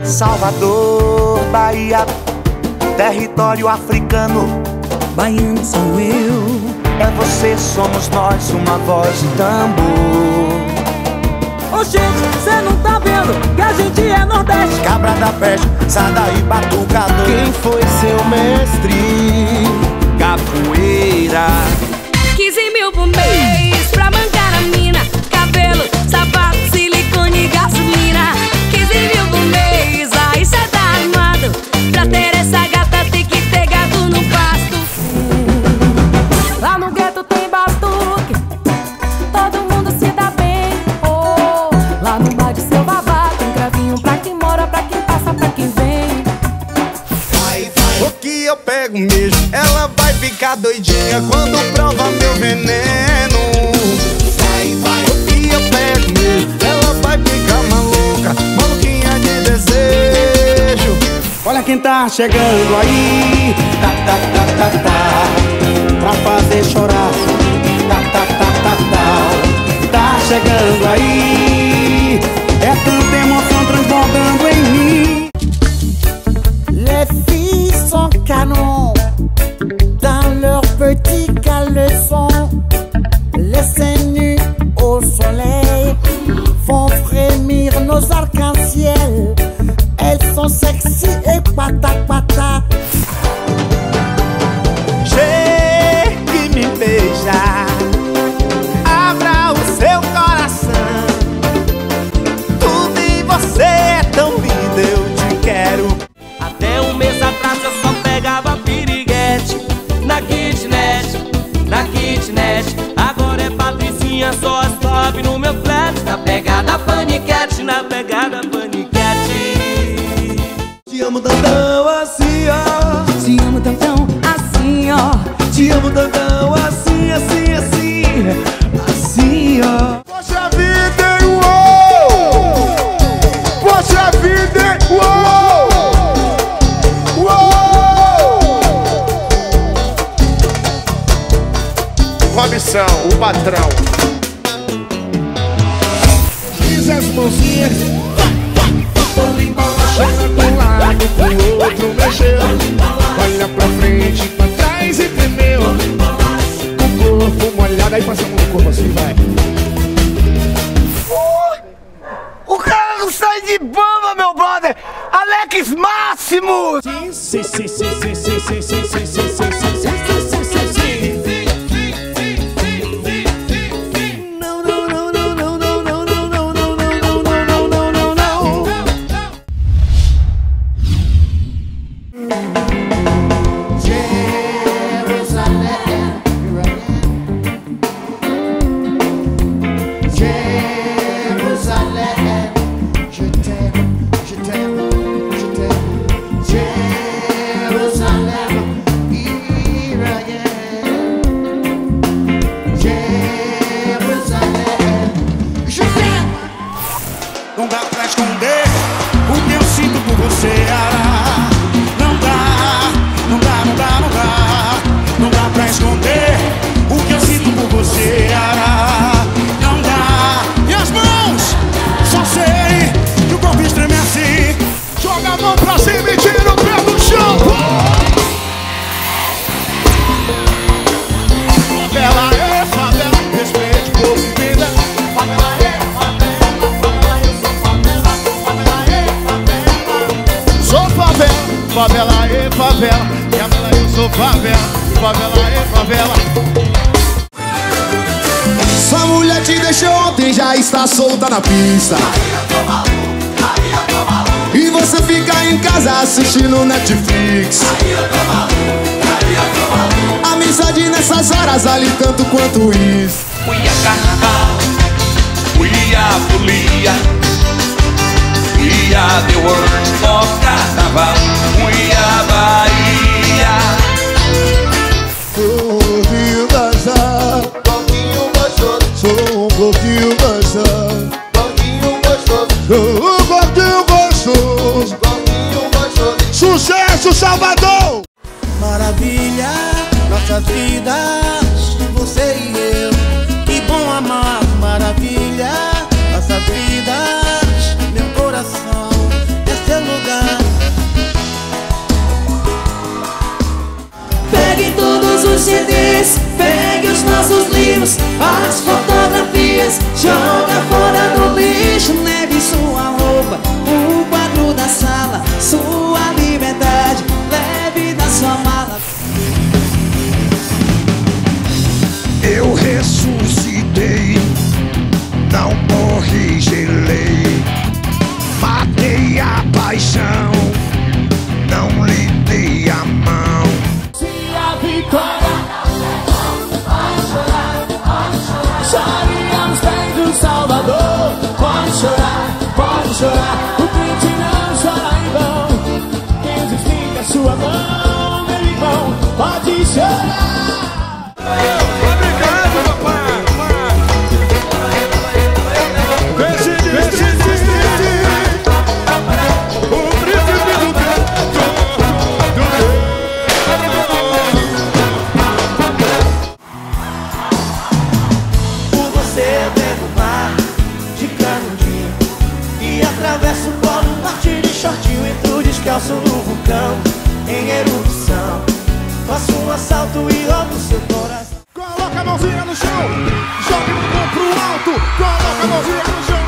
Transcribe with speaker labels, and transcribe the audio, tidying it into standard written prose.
Speaker 1: Salvador, Bahia, território africano.
Speaker 2: Baiano sou eu,
Speaker 1: é você, somos nós, uma voz de tambor.
Speaker 2: Ô gente, cê não tá vendo que a gente é Nordeste?
Speaker 1: Cabra da peste, sai daí, batucador.
Speaker 3: Quem foi seu mestre?
Speaker 1: Capoeira.
Speaker 4: 15 mil por mês pra mancar a mina. Cabelo, sapato, silicone e gasolina. 15 mil por mês, aí cê tá armado. Pra ter essa gata tem que ter gato no pasto.
Speaker 5: Lá no gueto tem batuque, todo mundo se dá bem. Oh, lá no bar de seu babá tem cravinho pra quem mora, pra quem passa, pra quem vem.
Speaker 3: O que eu pego mesmo, ela vai ficar doidinha quando prova meu veneno. O que eu pego mesmo, ela vai ficar maluca, maluquinha de desejo.
Speaker 6: Olha quem tá chegando aí, tá, tá, tá, tá, tá, pra fazer chorar, tá, tá, tá, tá, tá, tá chegando aí, é tanta emoção transbordando em mim.
Speaker 7: Les filles sont canons dans leur petit caleçon. Les seins nus au soleil font frémir nos arcs-en-ciel. Elles sont sexy et pata-pata.
Speaker 3: Chegue e me beija, abra o seu coração. Tudo em você é tão lindo, eu te quero.
Speaker 8: Até um mês atrás eu só pegava piriguete na kitnet, na kitnet. Agora é Patricinha, só as top no meu flat. Na pegada paniquete, na pegada paniquete.
Speaker 3: Te amo tantão assim, ó.
Speaker 2: te amo tantão assim, ó.
Speaker 3: Te amo tantão assim, assim, assim, assim, ó. Poxa vida, uou! Poxa vida, uou! Uou! Robson, o patrão. Fiz as mãozinhas, foi embaixando pra um lado, pro outro mexeu. Olha pra frente, pra trás e tremeu. O corpo molhado, aí passa a mão no corpo assim, vai.
Speaker 7: O cara não sai de bamba, meu brother! Alex Máximo!
Speaker 6: Sim, sim, sim, sim, sim, sim, sim, sim, sim, sim, sim, sim, sim, sim.
Speaker 7: Não, não, não, não, não, não, não, não, não, não, não, não, não, não, não, não. Jerusalém, Jerusalém, je t'aime, je t'aime, je t'aime. Jerusalém, here again. Jerusalém, je t'aime.
Speaker 6: Não dá pra esconder o que eu sinto por você, ah. Não dá, não dá, não dá, não dá. Não dá pra esconder o que eu sinto por você, ah. Não dá. E as mãos, só sei que o corpo estreme assim.
Speaker 3: Joga a mão pra cima e tira o pé do chão. Favela é favela, respeite o povo e vida. Favela é favela, favela eu sou favela. Favela é favela, sou favela. Favela é favela, favela eu sou favela. Favela é favela.
Speaker 9: Sua mulher te deixou ontem, já está solta na pista. E você fica em casa assistindo Netflix. Amizade nessas horas vale tanto quanto isso.
Speaker 8: We are carnaval, we are folia, we are the world of carnaval, we are Bahia.
Speaker 9: Sou um pouquinho gostoso, pouquinho gostoso. Sou um pouquinho gostoso, pouquinho gostoso. Sou um pouquinho gostoso, pouquinho gostoso.
Speaker 3: Sucesso, Salvador!
Speaker 7: Maravilha, nossas vidas, você e eu. Que bom amar, maravilha, nossas vidas. Meu coração é seu lugar.
Speaker 2: CDs, pegue os nossos livros, as fotografias, joga fora no lixo. Leve sua roupa, o quadro da sala, sua liberdade, leve na sua mala.
Speaker 9: Eu ressuscitei, não morri, gelei. Matei a paixão, não lhe dei a mão.
Speaker 2: Se a vitória pode chorar, chore aos pés do Salvador. Pode chorar, o crente não chora em vão. Quem desliga sua mão, meu irmão, pode chorar.
Speaker 10: Atravesso o polo norte de shortinho, entro descalço no vulcão em erupção. Faço um assalto e roubo seu coração.
Speaker 6: Coloca a mãozinha no chão, joga o bumbum pro alto, coloca a mãozinha no chão.